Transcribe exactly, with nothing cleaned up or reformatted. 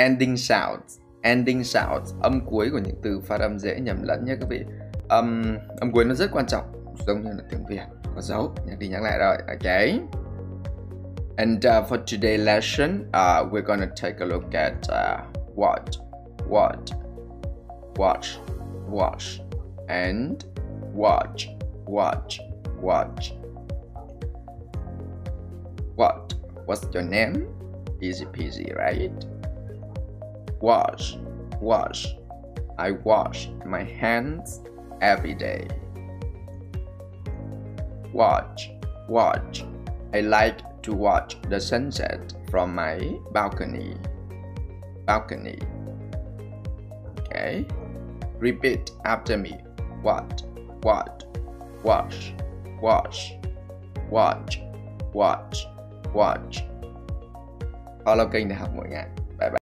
ending sounds. Ending sounds, âm cuối của những từ phát âm dễ nhầm lẫn nhé các vị. Âm âm cuối nó rất quan trọng, giống như là tiếng Việt có dấu, nhắc đi nhắc lại rồi. Okay. And uh, for today's lesson, uh, we're gonna take a look at uh, what, what, watch, watch, and watch, watch, watch. What? What's your name? Easy peasy, right? Wash, wash. I wash my hands every day. Watch, watch. I like to watch the sunset from my balcony. Balcony. Okay. Repeat after me. What, what, wash, wash, watch, watch, watch. Follow kênh để học mỗi ngày.